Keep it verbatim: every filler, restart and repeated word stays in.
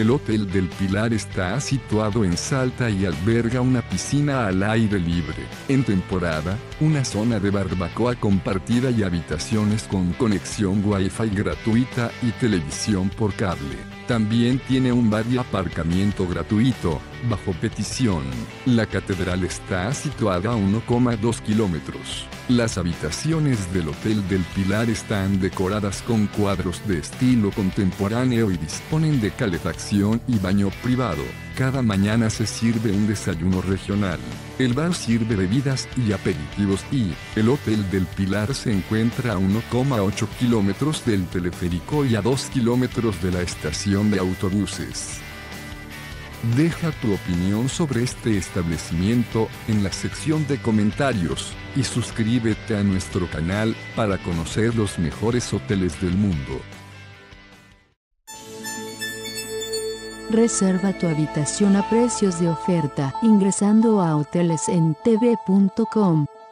El Hotel del Pilar está situado en Salta y alberga una piscina al aire libre. En temporada, una zona de barbacoa compartida y habitaciones con conexión Wi-Fi gratuita y televisión por cable. También tiene un bar y aparcamiento gratuito, bajo petición. La catedral está situada a uno coma dos kilómetros. Las habitaciones del Hotel del Pilar están decoradas con cuadros de estilo contemporáneo y disponen de calefacción y baño privado. Cada mañana se sirve un desayuno regional. El bar sirve bebidas y aperitivos y el Hotel del Pilar se encuentra a uno coma ocho kilómetros del teleférico y a dos kilómetros de la estación de autobuses. Deja tu opinión sobre este establecimiento en la sección de comentarios y suscríbete a nuestro canal para conocer los mejores hoteles del mundo. Reserva tu habitación a precios de oferta ingresando a hoteles en t v punto com.